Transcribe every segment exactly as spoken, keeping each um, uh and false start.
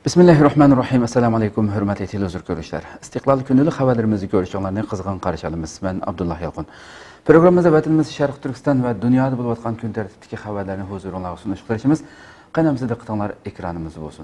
Bismillahirrahmanirrahim. Assalamu alaykum, hürmetli televizyon görüşler. İstiklal günlük haberlerimizi görüşenlerine kızgın karşılayalımız. Ben Abdullah Yalqın. Programımızda vatanımız Şarkı Türkistan ve dünyada bulunatkan gün tertipteki haberlerini huzuruna sunuş kılışımız. Kanalımızda diqqatinglar ekranımız olsun.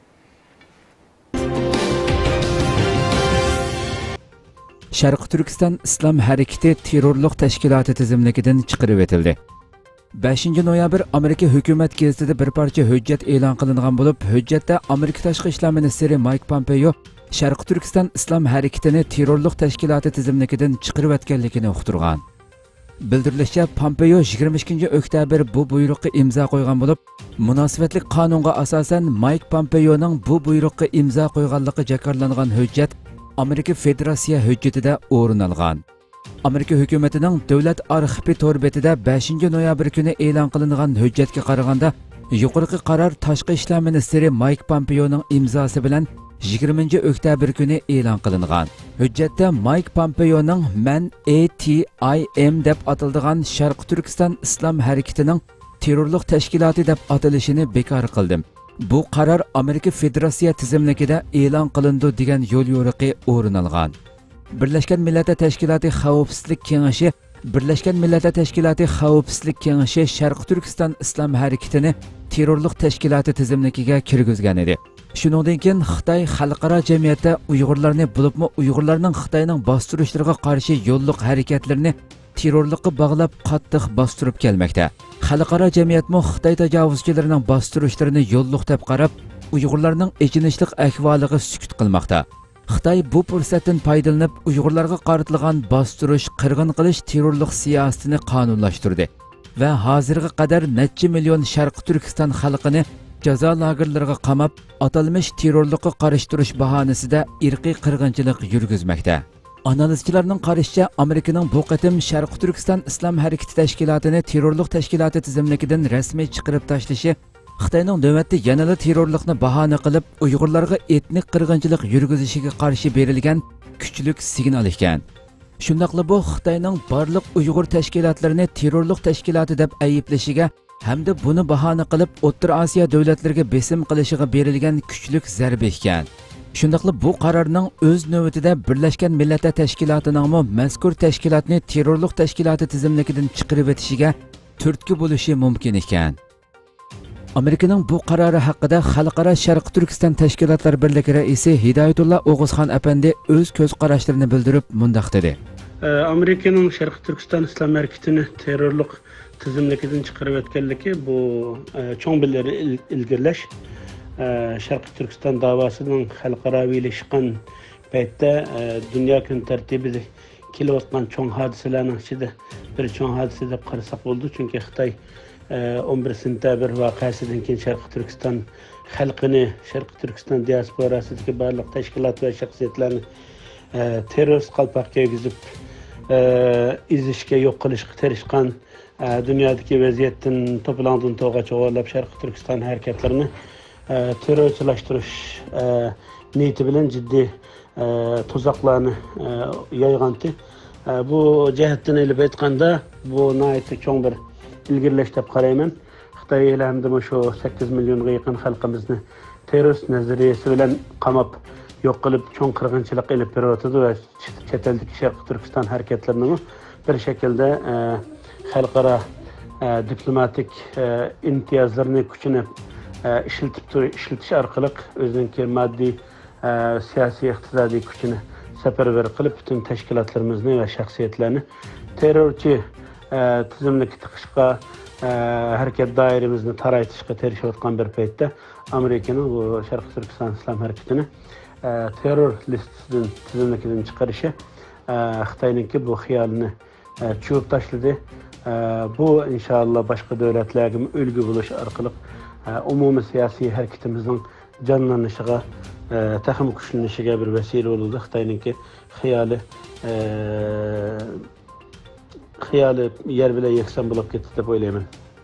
Şarkı Türkistan İslam Hareketi terörlük teşkilatı tizimligidan chiqarib etildi. beshinchi noyabr Amerika hukumat gazetida bir parcha hujjat e'lon qilingan bo'lib, hujjatda Amerika tashqi ishlar ministri Mike Pompeo Sharq Turkiston Islom harakatini terrorlik tashkiloti tizimligidan chiqarib o'tganligini uqtirgan. Bildirilishicha, Pompeo yigirma ikkinchi oktyabr bu buyruqqa imzo qo'ygan bo'lib, munosabatli qonunga asosan Mike Pompeoning bu buyruqqa imzo qo'yganligi jakarlangan hujjat Amerika Federatsiya hujjatida o'rin olgan. Amerika hukumatining davlat arxivi to'rbetida beshinchi noyabr kuni e'lon qilingan hujjatga qaraganda, yuqorqi qaror tashqi ishlar ministri Mike Pompeoning imzosi bilan yigirmanchi oktyabr kuni e'lon qilingan. Hujjatda Mike Pompeoning "Man A T I M" deb ataladigan Sharq Turkiston Islom harakatining terrorlik tashkiloti deb atalishini bekor qildim. Bu qaror Amerika Federatsiya tizimligida e'lon qilindi degan yo'l yo'riqi o'rin olgan. Birlashgan Millatlar Tashkiloti Xavfsizlik Kengashi Birlashgan Millatlar Tashkiloti Xavfsizlik Kengashi Sharq Turkiston Islom harakatini terrorlik tashkiloti tizimligiga kirgizgan edi. Shuningdek, Xitoy xalqaro jamiyatda Uyg'urlarni bo'libmi Uyg'urlarning Xitoyning bostirishlariga qarshi yo'lliq harakatlarini terrorlikka bog'lab qattiq bostirib kelmoqda. Xalqaro jamiyatmi Xitoy tajovuzchilarining bostirishlarini yo'lliq deb qarab, Uyg'urlarning echinishlik ahvoliga sukut qilmoqda. Xitoy bu fursatdan foydalanib Uyg'urlarga qaratilgan bostirish, qirg'in qilish terrorlik siyosatini qonunlashtirdi va hozirga qadar necha million Sharq Turkiston xalqini jazo lagerlariga qamab, atalmish terrorlikka qarshi turish bahonasida irqiy qirg'inchilik yurgizmoqda. Analizchilarning qarashicha, Amerikaning bu qatim Sharq Turkiston Islom harakati tashkilotini terrorlik tashkiloti tizimligidan rasmiy chiqarib tashlashi Xitoyning navbatda yanada terrorlikni bahona qilib, Uyg'urlarga etnik qirg'inchilik yurgizishiga qarshi berilgan kuchlik signal ekan. Shundaqla bu Xitoyning barliq Uyg'ur tashkilotlarini terrorlik tashkiloti deb ayblashiga hamda buni bahona qilib, O'rta Osiyo davlatlariga besim qilishiga berilgan kuchlik zarba ekan. Shundaqla bu qarorning o'z navbatida Birlashgan Millatlar Tashkilotining mazkur tashkilotni terrorlik tashkiloti tizimligidan chiqarib o'tishiga turtki bo'lishi mumkin ekan. Amerikaning bu qarori haqida Xalqaro Sharq Turkiston Tashkilotlar birligi raisi Hidoyatullo O'g'izxon apandi o'z ko'z qarashlarini bildirib mundaq dedi. Amerikaning Sharq Turkiston Islom harakatini terrorlik tizimligidan chiqarib o'tganligi bu cho'ng bilari ilgirlash. Sharq Turkiston davosining xalqaroviylashgan paytda dunyo kun tartibida kelayotgan cho'ng hodisalarning ichida bir cho'ng hodisa deb qarasak bo'ldi, chunki Xitoy o'n bir sentabr voqeasidan keyin Sharq Turkiston xalqini, Sharq Turkiston diasporasidagi barliq tashkilot va shaxsiyatlarni terrorist qalpoqqa kiygizib, izishga, yo'q qilishga tirishgan, dunyodagi vaziyatdan to'plangan to'g'ri cho'g'irlab Sharq Turkiston harakatlarini terrorchilashtirish niyati bilan jiddiy tuzoqlarni yoyganti. Bu jihatdan ilib aytganda, bu nihoyatda cho'ng bir ilgirlash deb qarayman. Xitoy hamda shu sakkiz millionga yaqin xalqimizni terrorist nazariyasi bilan qamab, yo'q qilib, cho'ng qirg'inchilik ilib berayotdi va chet eldagi Sharq Turkiston harakatlarini bir shaklda xalqaro diplomatik imtiyozlarni kuchini ishlatib ishlatish orqali o'zining moddiy, siyosiy, iqtisodiy kuchini safarbar qilib, butun tashkilotlarimizni va shaxsiyatlarni terrorchi tizimlik tiqishga, harakat doiramizni taraytishga tirishayotgan bir paytda Amerikaning bu Sharq Turkiston Islom harakatini terror listasidan tizimligidan chiqarishi Xitoyningki bu xiyolini chuvib tashladi. Bu inshaalloh boshqa davlatlarga ulgu bo'lish orqali umumiy siyosiy harakatimizning jonlanishiga, taxmin kuchlanishiga bir vasila bo'ldi. Xitoyningki xiyoli xiyoli yer bilan yakson bo'lib ketdi deb o'ylayman.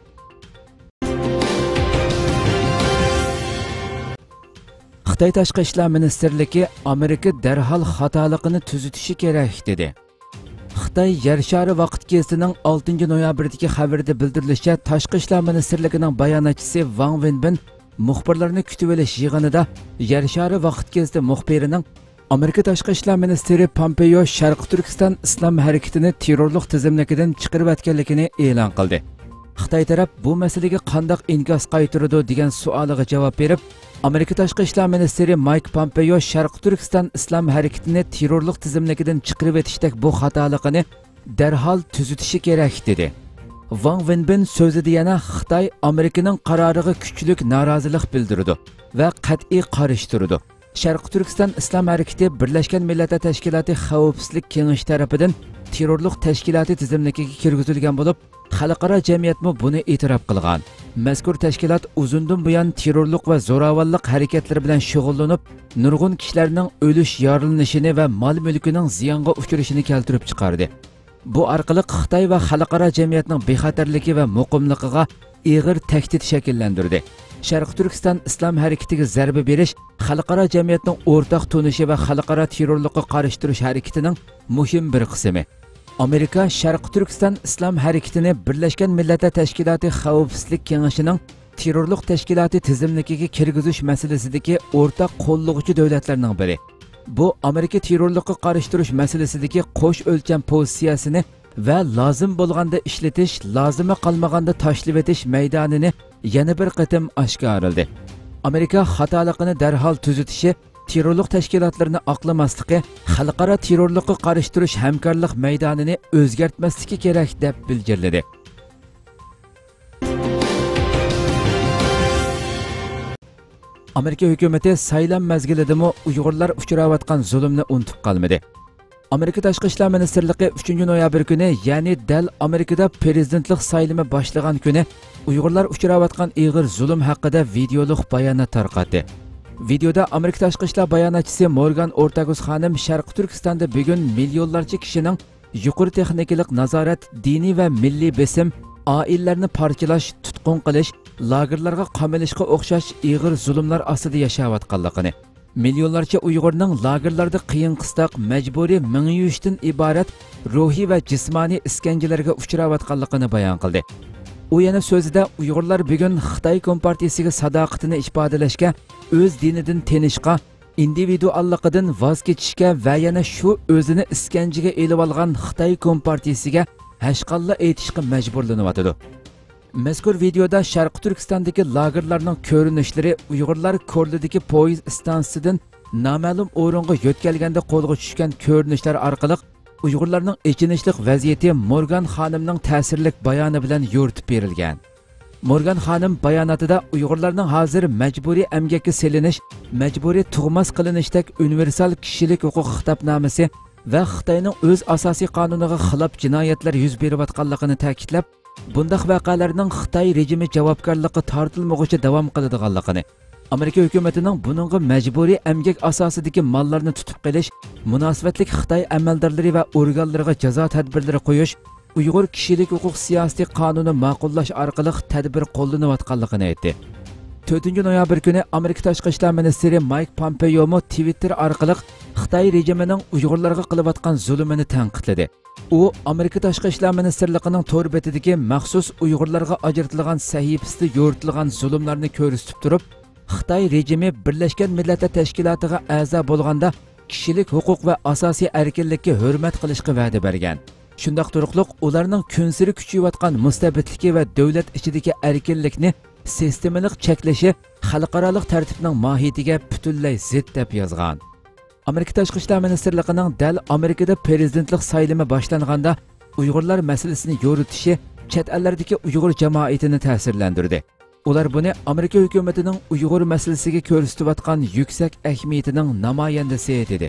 Xitoy Tashqi ishlar ministrligi Amerika darhol xatoligini tuzatishi kerak dedi. Xitoy Yer shari vaqt gezitining oltinchi noyabrdagi xabarida bildirilishicha, Tashqi ishlar ministrligining bayonotchisi Wang Wenbin muxbirlarni kutib olish yig'inida Yer shari vaqt gazeti muxbirining Amerika Tashqi ishlar ministri Pompeo Sharq Turkiston islom harakatini terrorlik tizimligidan chiqarib o'tganligini e'lon qildi. Xitoy taraf bu masalaga qanday inkos qaytaradi degan savoliga javob berib, Amerika Tashqi ishlar ministri Mike Pompeo Sharq Turkiston islom harakatini terrorlik tizimligidan chiqarib o'tishdek bu xatoligini darhol tuzatishi kerak dedi. Wang Wenbin so'zida yana Xitoy Amerikaning qaroriga kuchlik norozilik bildirdi va qat'iy qarshi turdi. Sharq Turkiston islom harakati Birlashgan Millatlar Tashkiloti Xavfsizlik kengashi tomonidan terrorlik tashkiloti tizimligiga kirgizilgan bo'lib, xalqaro jamiyatmi buni e'tirof qilgan. Mazkur tashkilot uzundan buyon terrorlik va zo'ravonlik harakatlari bilan shug'ullanib, nurg'un kishilarning o'lish, yorilinishini va mol-mulkining ziyonga uchrashini keltirib chiqardi. Bu orqali Xitoy va xalqaro jamiyatning bexatarligi va muqimligiga ig'ir tahdid shakllantirdi. Sharq Turkiston islom harakatiga zarba berish xalqaro jamiyatning o'rtaq tunishi va xalqaro terrorlikqa qarshi turish harakatining muhim bir qismi. Amerika Sharq Turkiston islom harakatini Birlashgan Millatlar Tashkiloti Xavfsizlik kengashining terrorlik tashkiloti tizimligiga kirgizish masalasidagi o'rtaq qo'llovchi davlatlarning biri. Bu Amerika terrorlikqa qarshi turish masalasidagi qo'sh o'lcham pozitsiyasini va lozim bo'lganda ishlatish, lozimi qolmaganda tashlab etish maydonini yana bir qatim oshkorladi. Amerika xatoligini darhol tuzatishi, terrorlik tashkilotlarini oqlamasligi, xalqaro terrorlikqa qarshi turish hamkorlik maydonini o'zgartmasligi kerak deb bildirildi. Amerika hukumati saylan mazgilidami Uyg'urlar uchrayotgan zulmni unutib qolmadi. Amerika Tashqi ishlar ministrligi uchinchi noyabr kuni, ya'ni dal Amerikada prezidentlik saylimi boshlagan kuni Uyg'urlar uchrayotgan ig'ir zulm haqida videolik bayonot tarqatdi. Videoda Amerika Tashqi ishlar bayonotchisi Morgan Ortagus xonim Sharq Turkistonda bugun millionlarcha kishining yuqori texnikalik nazorat, diniy va milliy besim, oilalarni parchalash, tutqun qilish, lagerlarga qamalishga o'xshash ig'ir zulmlar ostida yashayotganligini, milyonlarcha Uyg'urning lagerlarda qiyin qistoq, majburiy ming-yuzdan iborat ruhiy va jismoniy iskanjalarga uchrayotganligini bayon qildi. U yana so'zida Uyg'urlar bugun Xitoy kompartiyasiga sadoqatini ifodalashga, o'z dinidan tenishga, individualligidan voz kechishga va yana shu o'zini iskanjaga elib olgan Xitoy kompartiyasiga hashqalla aytishga majburlanyotdi. Mazkur videoda Sharq Turkistondagi lagerlarning ko'rinishlari, Uyg'urlar Korlidagi poyezd stansiyasidan noma'lum o'ringa yo'tkalganda qo'lga tushgan ko'rinishlar orqali Uyg'urlarning ichinishlik vaziyati Morgan xonimning ta'sirli bayoni bilan yo'ritib berilgan. Morgan xonim bayonotida Uyg'urlarning hozir majburiy emgakka selinish, majburiy tug'mas qilinishdek universal kishilik huquq xitobnomasi va Xitoyning o'z asosiy qonuniga xilof jinoyatlar yuz berayotganligini ta'kidlab, bundaq voqealarning Xitoy rejimi javobgarlikka tortilmoqchi davom qiladiganligini, Amerika hukumatining buningga majburiy emgak asosidagi mollarni tutib qilish, munosabatli Xitoy amaldorlari va organlariga jazo tadbirlari qo'yish, Uyg'ur kishilik huquq siyosiy qonuni ma'qullash orqali tadbir qo'llanayotganligini aytdi. to'rtinchi noyabr kuni Amerika Tashqi ishlar ministri Mike Pompeo mo Twitter orqali Xitoy rejimining Uyg'urlarga qilayotgan zulmini tanqidladi. U Amerika Tashqi ishlar ministrligining to'r betidagi maxsus Uyg'urlarga ajratilgan sahifasida yo'ritilgan zulmlarni ko'rsatib turib, Xitoy rejimi Birlashgan Millatlar Tashkilotiga a'zo bo'lganda kishilik huquq va asosiy erkinlikka hurmat qilishga va'da bergan. Shundaq turuqliq ularning kunsiri kuchayotgan mustabidligi va davlat ichidagi erkinlikni sistemalik cheklashi xalqaroliq tartibning mohiyatiga butunlay zid deb yozgan. Amerika Tashqi ishlar ministrligining dal Amerikada prezidentlik saylimi boshlanganda Uyg'urlar masalasini yo'ritishi chet ellardagi Uyg'ur jamoatini ta'sirlantirdi. Ular buni Amerika hukumatining Uyg'ur masalasiga ko'rsatayotgan yuksak ahamiyatining namoyandasi dedi.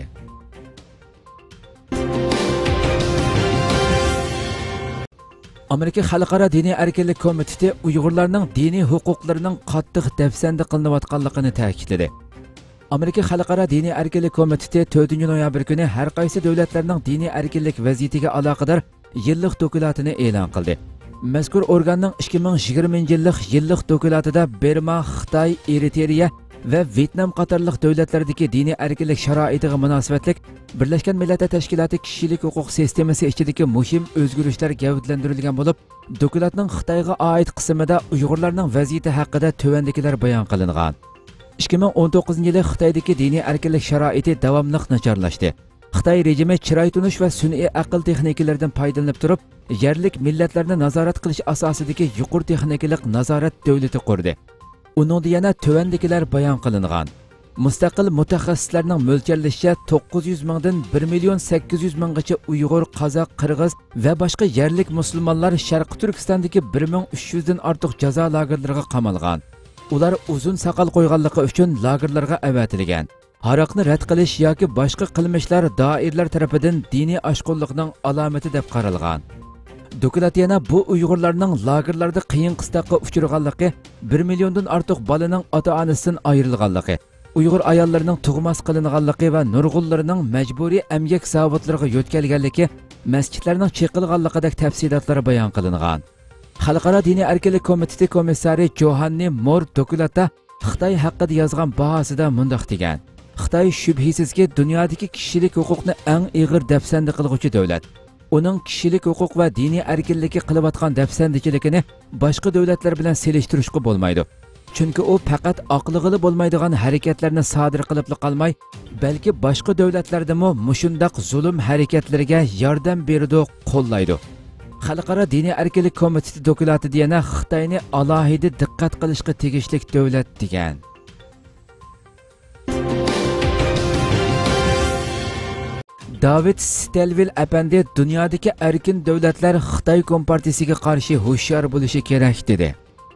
Amerika Xalqaro diniy erkinlik komiteti Uyg'urlarning diniy huquqlarining qattiq dafsanda qilinayotganligini ta'kidladi. Amerika Xalqaro diniy erkinlik komiteti to'rtinchi noyabr kuni har qaysi davlatlarning diniy erkinlik vaziyatiga aloqador yillik dokumentini e'lon qildi. Mazkur organning ikki ming yigirmanchi yillik yillik dokumentida Burma, Xitoy, Eritreya ve Vietnam qatorliq davlatlardagi diniy erkinlik sharoitiga munosabatlik Birlashgan Millatlar Tashkiloti kishilik huquq sistemasi ichidagi muhim o'zgarishlar gavdalantirilgan bo'lib, dokladning Xitoyga oid qismida Uyg'urlarning vaziyati haqida tuvandikilar bayon qilingan. ikki ming o'n to'qqizinchi yili Xitoydagi diniy erkinlik sharoiti davomli nacharlashdi. Xitoy rejimi chiroy tunish va sun'iy aql texnikalaridan foydalanib turib, yerlik millatlarni nazorat qilish asosidagi yuqori texnikalik nazorat davlati qurdi. Uningda yana tuvandikilar bayon qilingan. Mustaqil mutaxassislarning mo'ljallashicha to'qqiz yuz mingdan bir million sakkiz yuz minggacha Uyg'ur, Qozoq, Qirg'iz va boshqa yerlik musulmonlar Sharqi Turkistondagi bir ming uch yuz dan ortiq jazo lagerlariga qamalgan. Ular uzun soqol qo'yganligi uchun lagerlarga avatilgan. Haroqni rad qilish yoki boshqa qilmishlar doirlar tomonidan diniy oshqo'llikning alomati deb qaralgan. Doklad yana bu Uyg'urlarning lagerlarda qiyin qistoqqa uchirganligi, bir milliondan ortiq bolaning ota-onasidan ayrilganligi, Uyg'ur ayollarining tug'mas qilinganligi va nurg'unlarining majburiy emgak zavodlariga yo'tkalganligi, masjidlarning cheqilganligidek tafsilotlar bayon qilingan. Xalqaro diniy erkinlik komiteti komissari Johanni Mor dokladda Xitoy haqida yozgan bahosida mundaq degan: Xitoy shubhisizki dunyodagi kishilik huquqni eng ig'ir dafsanda qilguvchi davlat. Uning kishilik huquq va diniy erkinlikka qilayotgan dafsandichiligini boshqa davlatlar bilan selishtirishga bo'lmaydi. Chunki u faqat aqlig'ili bo'lmaydigan harakatlarni sodir qilib qolmay, balki boshqa davlatlardami mushundaq zulm harakatlariga yordam beradi, qo'llaydi. Xalqaro diniy erkinlik komiteti dokladida yana Xitoyni alohida diqqat qilishga tegishli davlat degan. David Stelvil apandi dunyodagi erkin davlatlar Xitoy kompartiyasiga qarshi hushyor bo'lishi kerak dedi.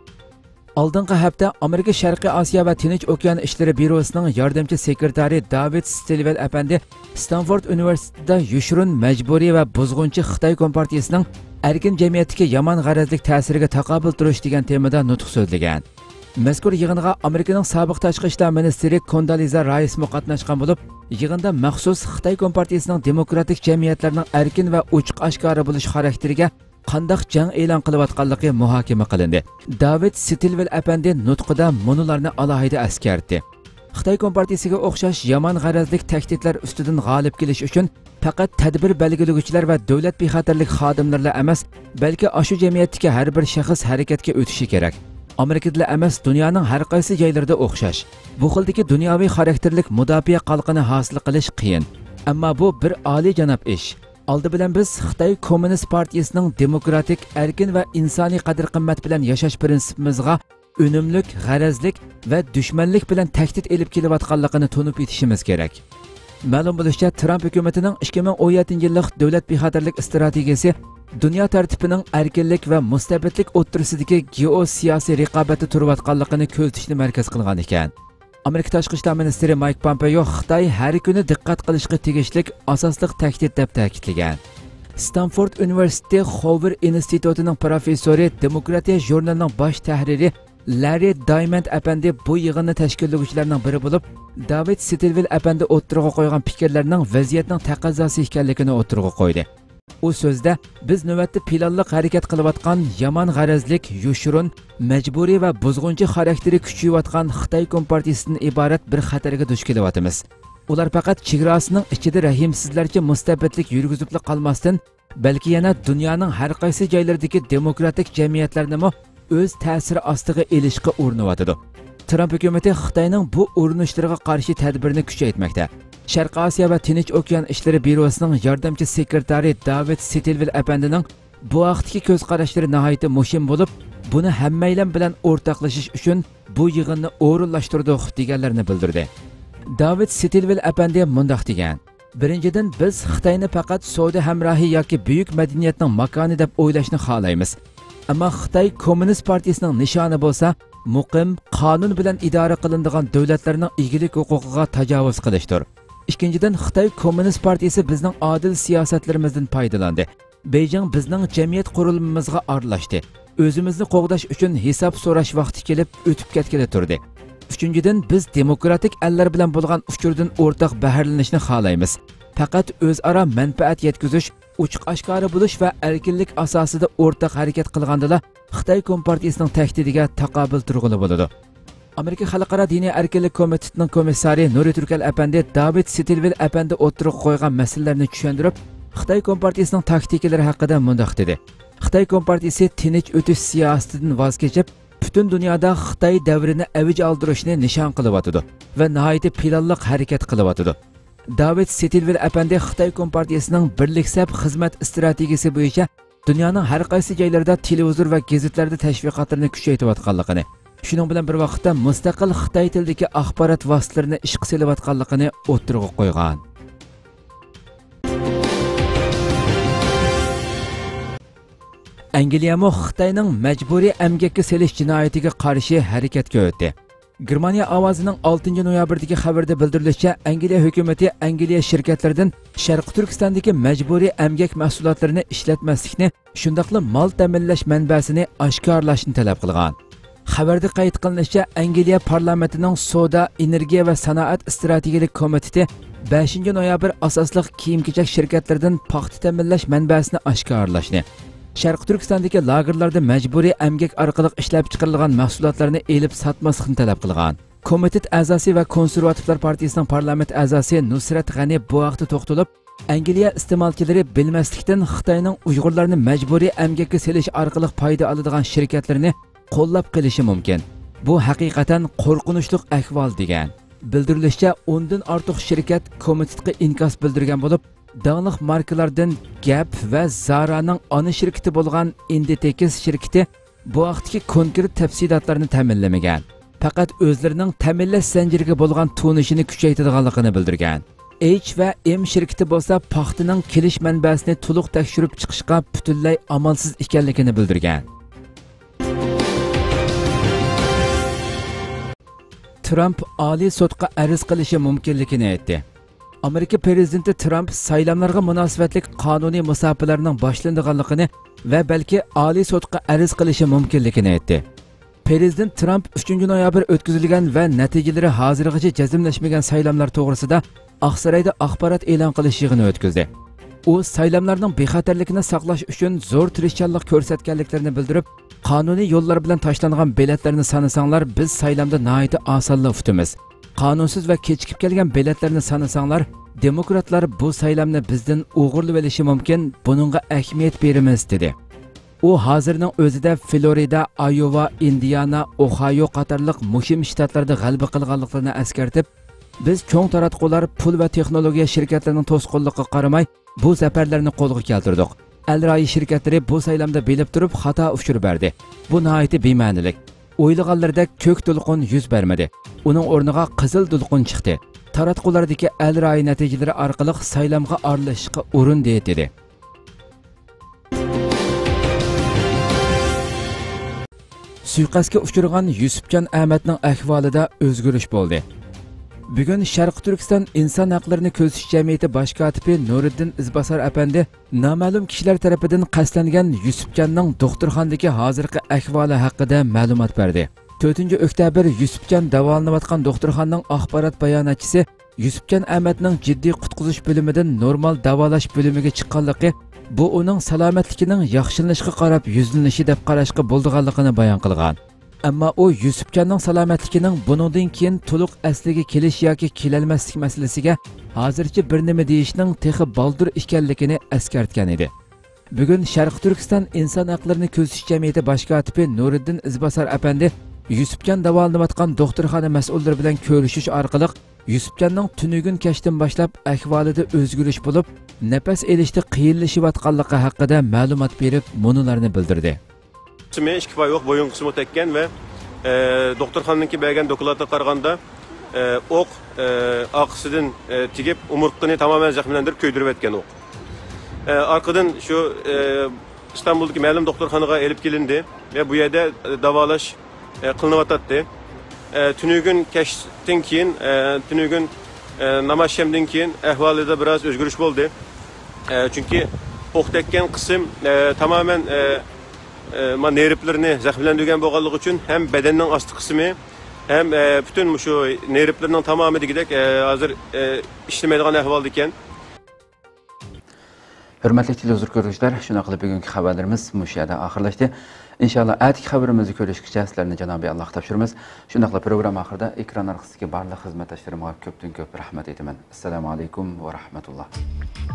Oldingi hafta Amerika Sharqiy Osiyo va Tinch okean ishlari byurosining yordamchi sekretari David Stelvil apandi Stanford universitetida yushurun majburiy va buzg'unchi Xitoy kompartiyasining erkin jamiyatga yomon g'arazlik ta'siriga taqobil turish degan temada nutq so'zlagan. Mazkur yig'inga Amerikaning sobiq tashqi ishlar ministri Condoleezza Rice qatnashgan bo'lib, yig'inda maxsus Xitoy kompartiyasining demokratik jamiyatlarning erkin va ochiq oshkora bo'lish xarakteriga qandaq jang e'lon qilayotganligi muhokama qilindi. David Stilwell apandi nutqida munolarni alohida askartdi. Xitoy kompartiyasiga o'xshash yomon g'arazlik tahdidlar ustidan g'olib kelish uchun faqat tadbir belgilaguvchilar va davlat bexatarlik xodimlari emas, balki ashu jamiyatdagi har bir shaxs harakatga o'tishi kerak. Amerikada emas, dunyoning har qaysi joylarida o'xshash. Bu xildagi dunyoviy xarakterlik mudofaa qalqini hosil qilish qiyin. Ammo bu bir oliy janob ish. Oldi bilan biz Xitoy Kommunist partiyasining demokratik, erkin va insoniy qadr-qimmat bilan yashash prinsipimizga unumlik, g'arazlik va dushmanlik bilan tahdid elib kelayotganligini tunib yetishimiz kerak. Ma'lum bo'lishicha, Trump hukumatining ikki ming o'n yettinchi yillik davlat bexatarlik strategiyasi dunyo tartibining erkinlik va mustabidlik o'ttirisidagi geosiyosiy raqobatda turayotganligini ko'zitishni markaz qilgan ekan. Amerika tashqi ishlar ministri Mike Pompeo Xitoy har kuni diqqat qilishga tegishli asosli tahdid deb ta'kidlagan. Stanford universiteti Hoover institutining professori, Demokratiya jurnalining bosh tahriri Larry Diamond apandi bu yig'inni tashkillovchilarning biri bo'lib, David Stilwell apandi o'ttirg'a qo'ygan fikrlarning vaziyatning taqozosi ekanligini o'ttirg'a qo'ydi. U so'zda biz navbatda planli harakat qilayotgan yomon g'arazlik, yushurun, majburiy va buzg'unchi xarakteri kuchayotgan Xitoy kompartiyasidan iborat bir xatarga duch kelyapmiz. Ular faqat chegarasining ichida rahimsizlarcha mustabidlik yurgizib qolmasdan, balki yana dunyoning har qaysi joylaridagi demokratik jamiyatlarni o'z ta'siri ostiga elishga urinayotdi. Trump hukumati Xitoyning bu urinishlariga qarshi tadbirni kuchaytirmoqda. Sharqiy Osiyo va Tinch okean ishlari byurosining yordamchi sekretari David Stilwell apandining bu vaqtdagi ko'z qarashlari nihoyatda muhim bo'lib, buni hammaylar bilan o'rtoqlashish uchun bu yig'inni o'rinlashtirdik deganlarini bildirdi. David Stilwell apandi mundaq degan: Birinchidan, biz Xitoyni faqat savdo hamrohi yoki buyuk madaniyatning makoni deb o'ylashni xohlaymiz. Ammo Xitoy Kommunist partiyasining nishoni bo'lsa, muqim, qonun bilan idora qilinadigan davlatlarning egilik huquqiga tajovuz qilishdir. Ikkinchidan, Xitoy Kommunist partiyasi bizning adil siyosatlarimizdan foydalandi. Beijing bizning jamiyat qurilmamizga aralashdi. O'zimizni qo'g'dash uchun hisob so'rash vaqti kelib o'tib ketgili turdi. Uchinchidan, biz demokratik allar bilan bo'lgan uchurdan o'rtaq baharlanishni xohlaymiz. Faqat o'zaro manfaat yetkazish, ochiq oshkora bo'lish va erkinlik asosida o'rtaq harakat qilgandala Xitoy kompartiyasining tahdidiga taqobil turg'ili bo'ladi. Amerika Xalqaro Diniy erkinlik komitetining komissari Nuri Turkal apandi David Stilwell apandi o'tirib qo'ygan masalalarni tushuntirib, Xitoy Kompartiyasining taktikalari haqida mundaq dedi. Xitoy Kompartiyasi tinch o'tish siyosatidan voz kechib, butun dunyoda Xitoy davrini avj oldirishni nishon qilyotdi va nihoyatda planliq harakat qilyotdi. David Stilwell apandi Xitoy Kompartiyasining birliksab xizmat strategiyasi bo'yicha dunyoning har qaysi joylarida televizor va gazetlarda tashviqotlarni kuchaytirayotganligini, shuning bilan bir vaqtda mustaqil Xitoy tilidagi axborot vositalarini ishga solayotganligini o'tirg'a qo'ygan. Angliya mo Xitoyning majburiy emgakka selish jinoyatiga qarshi harakatga o'tdi. Germaniya ovozining oltinchi noyabrdagi xabarda bildirilishicha, Angliya hukumatı Angliya shirkatlaridan Sharqi Turkistondagi majburiy emgak mahsulotlarini ishlatmaslikni, shundaqla mol ta'minlash manbasini oshkorlashni talab qilgan. Xabarda qayd qilinishicha, Angliya parlamentining Savdo, energiya va sanoat strategik komiteti beshinchi noyabr asosliq kiyim-kechak shirkatlaridan paxta ta'minlash manbasini oshkorlashni, Sharq Turkistondagi lagerlarda majburiy emgak orqali ishlab chiqarilgan mahsulotlarni elib satmaslikni talab qilgan. Komitet a'zosi va Konservativlar partiyasining parlament a'zosi Nusrat G'ani bu vaqtda to'xtalib, Angliya iste'molchilari bilmaslikdan Xitoyning Uyg'urlarni majburiy emgakka selish orqali foyda oladigan shirkatlarni qo'llab qilishi mumkin. Bu haqiqatan qo'rqinchli ahvol degan. Bildirilishicha, o'ndan ortiq shirkat komitetga inkos bildirgan bo'lib, dağlıq markalardan Gap va Zara'ning ona shirkati bo'lgan Inditex shirkati bu vaqtdagi konkret tafsilotlarni ta'minlamagan. Faqat o'zlarining ta'minlash zanjiriga bo'lgan tunishini kuchaytirganligini bildirgan. H va M shirkati bo'lsa paxtaning kelish manbasini to'liq tekshirib chiqishga butunlay amalsiz ekanligini bildirgan. Trump Oliy sudga arz qilishi mumkinligini aytdi. Amerika prezidenti Trump saylamlarga munosabatli qonuniy musofalarning boshlanganligini va balki Oliy sudga arz qilishi mumkinligini aytdi. Prezident Trump uchinchi noyabr o'tkazilgan va natijalari hozirgacha jazmlashmagan saylamlar to'g'risida Oqsaroyda axborot e'lon qilish yig'ini o'tkazdi. U saylamlarning bexatarligini saqlash uchun zo'r tirishchanlik ko'rsatganliklarini bildirib, qonuniy yo'llar bilan tashlangan biletlarni sanasanglar biz saylamda nihoyatda osonlik tutamiz. Qonunsiz va kechikib kelgan biletlarni sanasanglar, demokratlar bu saylamni bizdan o'g'irlab olishi mumkin, buningga ahamiyat beramiz dedi. U hozirning o'zida Florida, Iowa, Indiana, Ohio qatorliq muhim shtatlarda g'alaba qilganliklarini eskartib, biz cho'ng taratqular pul va texnologiya shirkatlarining to'sqinligiga qaramay bu zafarlarni qo'lga keltirdik. Al-Rai shirkatlari bu saylamda bilib turib xato uchirib berdi. Bu nihoyatda bema'nilik. O'ylaganlarda ko'k to'lqin yuz bermadi. Uning o'rniga qizil to'lqin chiqdi. Taratqulardagi Al-Rai natijalari orqali saylamga aralashishga urindi dedi. Suiqasdga uchragan Yusufjon Ahmadning ahvolida o'zgarish bo'ldi. Bugun Sharqi Turkiston inson haqlarini ko'zish jamiyati bosh kotibi Nuriddin Izbasar apandi noma'lum kishilar tomonidan qasdlangan Yusufjonning doktorxonadagi hozirgi ahvoli haqida ma'lumot berdi. to'rtinchi oktyabr Yusufjon davolanayotgan doktorxonaning axborot bayonotchisi Yusufjon Ahmadning jiddiy qutqizish bo'limidan normal davolash bo'limiga chiqqanligi, bu uning salomatligining yaxshilanishiga qarab yuzlanishi deb qarashga bo'lganligini bayon qilgan. Ammo u Yusufjonning salomatligining buningdan keyin to'liq asliga kelish yoki kelolmaslik masalasiga hozircha bir nima deyishning texi baldur ekanligini eskartgan edi. Bugun Sharq Turkiston inson haqlarini ko'zish jamiyati bosh kotibi Nuriddin Izbasar apandi Yusufjon davolanayotgan doktorxona mas'ullari bilan ko'rishish orqali Yusufjonning tunugun kashdan boshlab ahvolida o'zgarish bo'lib, nafas olishda qiyinlashayotganligi haqida ma'lumot berib, munolarni bildirdi. Qismi ikki pay yo'q, bo'yin qismi tekkan va e, doktorxonaniki bergan dokladga qaraganda e, o'q e, oqisidan e, tigib umurtqani tamoman zaxmlantirib ko'ydirib etgan o'q. E, arqadan shu e, İstanbul'daki ma'lum doktorxonaga elib kelindi va bu yerda davolash e, qilinayotdi. E, tunugun kashdan keyin, e, tunugun e, namoz shamdan keyin ahvolida biroz o'zgarish bo'ldi. E, chunki o'q tekkan qism e, tamoman e, ma nervlarni zaxmlandirgan bo'lganligi uchun ham badanning osti qismi ham e, butun shu nervlarning tamomi degidek e, hozir e, ishlamaydigan ahvolda ekan. Hurmatli televizor ko'ruvchilar, shuna qilib bugungi xabarlarimiz mush yerda oxirlashdi. İnşallah ətik xəbərimizi görüşkücə sizlərlə Cənab-ı Allah tapşırımız. Şundaqla proqram axırda ekran arxasındakı barlıq xidmətdaşlarıma köpdən köp rəhmət edirəm. Assalamu alaykum və rahmetullah.